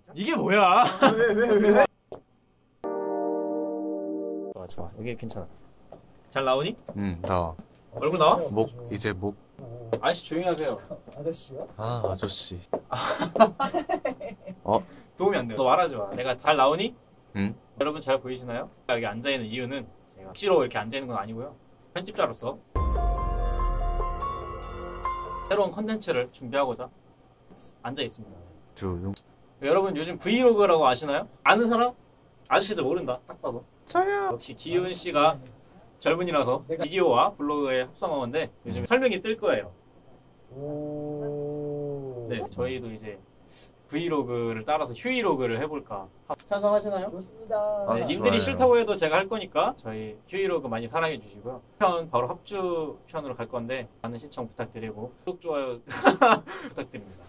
이게 뭐야? 왜? 좋아. 이게 괜찮아. 잘 나오니? 나와. 얼굴 나와? 이제 목. 아저씨 조용히 하세요. 아저씨요? 아저씨. 도움이 안 돼. 너 말하지 마. 내가 잘 나오니? 응. 여러분 잘 보이시나요? 여기 앉아있는 이유는 제가 억지로 이렇게 앉아있는 건 아니고요. 편집자로서 새로운 컨텐츠를 준비하고자 앉아있습니다. 여러분 요즘 브이로그라고 아시나요? 아는 사람? 아저씨들 모른다. 딱 봐도. 저요. 역시 기훈 씨가 젊은이라서 비디오와 블로그의 합성어인데 요즘 설명이 뜰 거예요. 네, 저희도 이제 브이로그를 따라서 휴이로그를 해볼까. 찬성하시나요? 좋습니다. 네, 님들이 좋아요. 싫다고 해도 제가 할 거니까 저희 휴이로그 많이 사랑해 주시고요. 편 바로 합주 편으로 갈 건데 많은 시청 부탁드리고 구독 좋아요 부탁드립니다.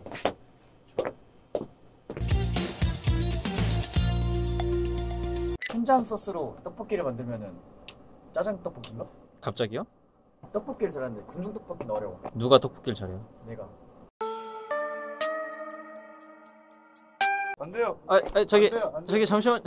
춘장 소스로 떡볶이를 만들면은 짜장 떡볶이인가? 갑자기요? 떡볶이를 잘하는데 궁중 떡볶이는 어려워. 누가 떡볶이를 잘해요? 내가. 안 돼요. 저기 잠시만.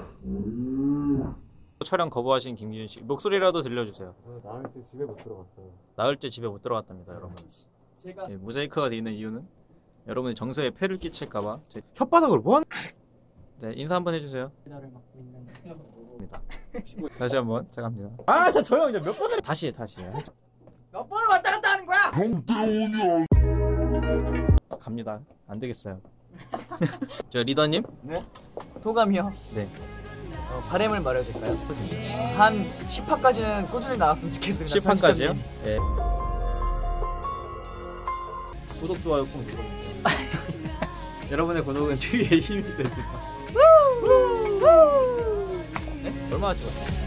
촬영 거부하신 김기훈 씨 목소리라도 들려주세요. 나을 때 집에 못 들어갔어요. 나흘 때 집에 못 들어갔답니다, 여러분. 제가 예, 모자이크가 되어 있는 이유는 여러분의 정서에 폐를 끼칠까봐. 혓바닥으로 뭐하는? 네, 인사 한번 해주세요. 기다를 맡고 있는 다시 한번 제가 합니다. 아, 저 조용 이제 몇 번을 다시. 몇 번을 왔다 갔다 하는 거야? 갑니다. 안 되겠어요. 저 리더님? 네? 소감이요? 네. 바람을 말해도 될까요? 한 10화까지는 꾸준히 나왔으면 좋겠어요. 10판까지요? 네. 구독, 좋아요 꼭 눌러주세요. 여러분의 구독은 주위에 힘이 됩니다. 네? 얼마나 좋았어요?